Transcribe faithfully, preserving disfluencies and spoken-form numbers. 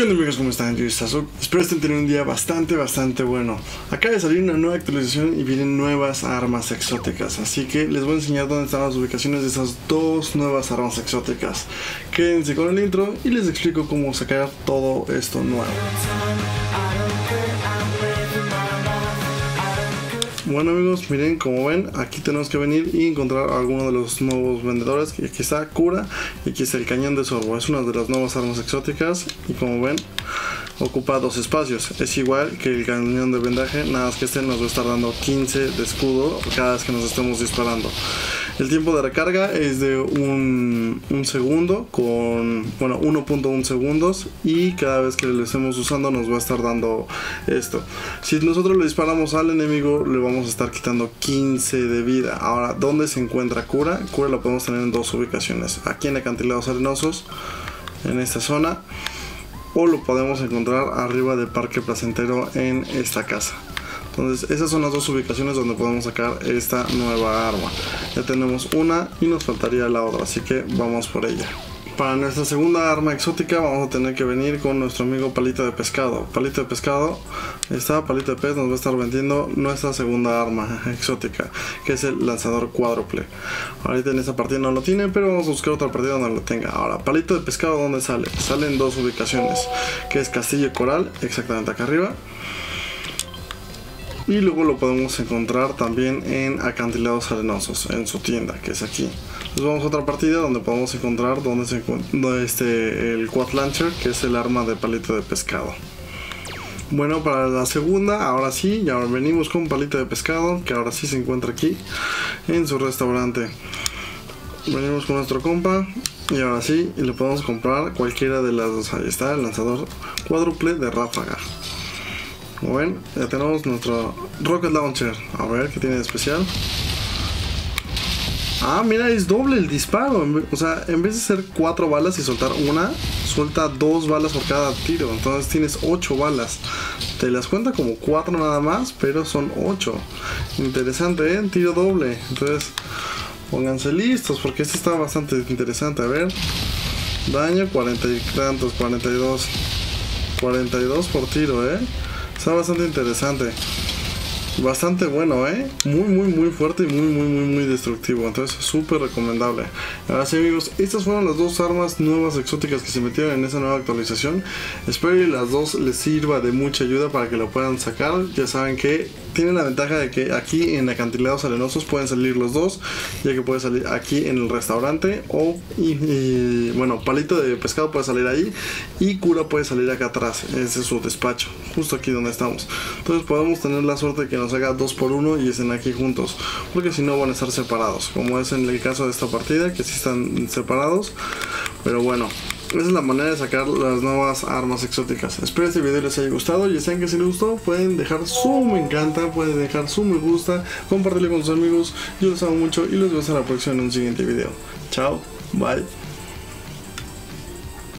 ¿Qué onda amigos? ¿Cómo están? Yo soy Sasuke. Espero estén teniendo un día bastante, bastante bueno. Acaba de salir una nueva actualización y vienen nuevas armas exóticas. Así que les voy a enseñar dónde están las ubicaciones de esas dos nuevas armas exóticas. Quédense con el intro y les explico cómo sacar todo esto nuevo. Bueno amigos, miren, como ven, aquí tenemos que venir y encontrar a alguno de los nuevos vendedores. Aquí está Cura y aquí está el cañón de sorbo. Es una de las nuevas armas exóticas y como ven, ocupa dos espacios. Es igual que el cañón de vendaje, nada más que este nos va a estar dando quince de escudo cada vez que nos estemos disparando. El tiempo de recarga es de un, un segundo con, bueno, uno punto uno segundos y cada vez que lo estemos usando nos va a estar dando esto. Si nosotros le disparamos al enemigo le vamos a estar quitando quince de vida. Ahora, ¿dónde se encuentra Cura? Cura la podemos tener en dos ubicaciones, aquí en acantilados arenosos, en esta zona, o lo podemos encontrar arriba del Parque Placentero en esta casa. Entonces esas son las dos ubicaciones donde podemos sacar esta nueva arma. Ya tenemos una y nos faltaría la otra, así que vamos por ella. Para nuestra segunda arma exótica vamos a tener que venir con nuestro amigo Palito de Pescado. Palito de Pescado, esta Palito de Pez nos va a estar vendiendo nuestra segunda arma exótica, que es el lanzador cuádruple. Ahorita en esta partida no lo tiene, pero vamos a buscar otra partida donde lo tenga. Ahora, Palito de Pescado, ¿dónde sale? Sale en dos ubicaciones, que es Castillo y Coral, exactamente acá arriba. Y luego lo podemos encontrar también en acantilados arenosos, en su tienda, que es aquí. Entonces vamos a otra partida donde podemos encontrar donde se encuentra este, el Quad Launcher, que es el arma de Palito de Pescado. Bueno, para la segunda, ahora sí, ya venimos con Palito de Pescado, que ahora sí se encuentra aquí en su restaurante. Venimos con nuestro compa y ahora sí, y le podemos comprar cualquiera de las dos. Ahí está el lanzador cuádruple de ráfaga. Como ven, ya tenemos nuestro Rocket Launcher. A ver qué tiene de especial. Ah, mira, es doble el disparo. O sea, en vez de ser cuatro balas y soltar una, suelta dos balas por cada tiro. Entonces tienes ocho balas. Te las cuenta como cuatro nada más, pero son ocho. Interesante, ¿eh? Tiro doble. Entonces, pónganse listos porque este está bastante interesante. A ver. Daño cuarenta y tantos, cuarenta y dos. cuarenta y dos por tiro, ¿eh? Está bastante interesante. Bastante bueno, eh. Muy, muy, muy fuerte y muy, muy, muy, muy destructivo. Entonces, súper recomendable. Ahora sí, amigos, estas fueron las dos armas nuevas exóticas que se metieron en esa nueva actualización. Espero que las dos les sirva de mucha ayuda para que lo puedan sacar. Ya saben que tienen la ventaja de que aquí en acantilados arenosos pueden salir los dos, ya que puede salir aquí en el restaurante o y, y, bueno, Palito de Pescado puede salir ahí y Cura puede salir acá atrás. Ese es su despacho, justo aquí donde estamos. Entonces podemos tener la suerte de que nos haga dos por uno y estén aquí juntos, porque si no van a estar separados, como es en el caso de esta partida, que sí están separados. Pero bueno, esa es la manera de sacar las nuevas armas exóticas. Espero este video les haya gustado. Ya saben que si les gustó pueden dejar su me encanta, pueden dejar su me gusta, compartirlo con sus amigos. Yo los amo mucho y los veo hasta la próxima en un siguiente video. Chao, bye.